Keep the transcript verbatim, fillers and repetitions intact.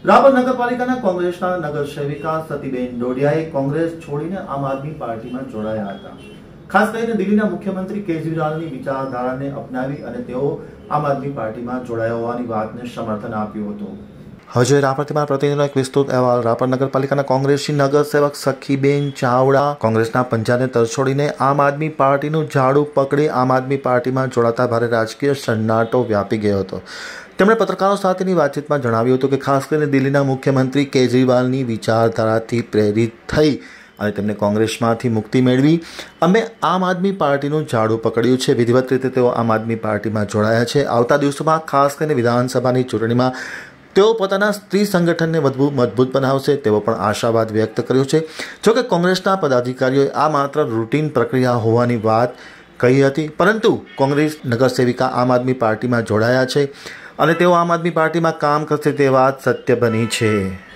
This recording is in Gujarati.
રાપર નગરપાલિકાના કોંગ્રેસના નગરસેવિકા સતીબેન ડોડિયાએ કોંગ્રેસ છોડીને આમ આદમી પાર્ટીમાં જોડાયા હતા। ખાસ કરીને દિલ્હીના મુખ્યમંત્રી કેજરીવાલની વિચારધારાને અપનાવી અને તેઓ આમ આદમી પાર્ટીમાં જોડાયા હોવાની વાતને સમર્થન આપ્યું હતું। હવે જોઈએ રાપરથી મારા પ્રતિનિધિનો એક વિસ્તૃત અહેવાલ। રાપર નગરપાલિકાના કોંગ્રેસી નગરસેવક સખીબેન ચાવડા કોંગ્રેસના પંજાને તરછોડીને આમ આદમી પાર્ટીનું ઝાડુ પકડી આમ આદમી પાર્ટીમાં જોડાતા ભારે રાજકીય સન્નાટો વ્યાપી ગયો હતો। તેમણે પત્રકારો સાથેની વાતચીતમાં જણાવ્યું હતું કે ખાસ કરીને દિલ્હીના મુખ્યમંત્રી કેજરીવાલની વિચારધારાથી પ્રેરિત થઈ અને તેમને કોંગ્રેસમાંથી મુક્તિ મેળવી અમે આમ આદમી પાર્ટીનું ઝાડુ પકડ્યું છે। વિધિવત રીતે તેઓ આમ આદમી પાર્ટીમાં જોડાયા છે। આવતા દિવસોમાં ખાસ કરીને વિધાનસભાની ચૂંટણીમાં તેઓ પોતાના સ્ત્રી સંગઠનને વધુ મજબૂત બનાવશે તેવો પણ આશાવાદ વ્યક્ત કર્યો છે। જોકે કોંગ્રેસના પદાધિકારીઓએ આ માત્ર રૂટીન પ્રક્રિયા હોવાની વાત કહી હતી, પરંતુ કોંગ્રેસ નગરસેવિકા આમ આદમી પાર્ટીમાં જોડાયા છે અને તેઓ આમ આદમી પાર્ટીમાં કામ કરશે તે વાત સત્ય બની છે।